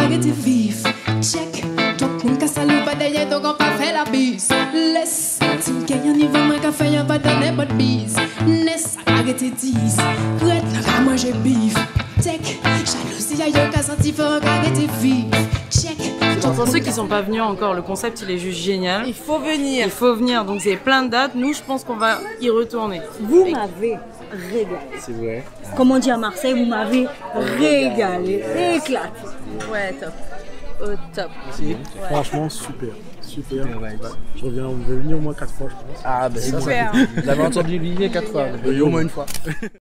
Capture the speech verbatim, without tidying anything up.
arrêter vif. Check, tout le monde qui salue pas derrière, donc on va faire la bise. Laisse, si vous avez un niveau, moi qui fait un pas donner bonne bise. Laisse, arrêter dix. Prête, n'a manger bif. Check, jalousie, y'a yo qui senti fort, arrêter vif. Check. Pour ceux qui sont pas venus encore, le concept il est juste génial. Il faut venir. Il faut venir, donc c'est plein de dates. Nous, je pense qu'on va y retourner. Vous m'avez régalé. C'est vrai. Comme on dit à Marseille, vous m'avez régalé, éclaté. Ouais, top. Au top. Merci. Franchement, super. Super. Super, ouais. Je reviens, on va venir au moins quatre fois, je pense. Ah, ben Super. ça, ça. Vous avez entendu Olivier quatre fois, vous venez au moins une fois.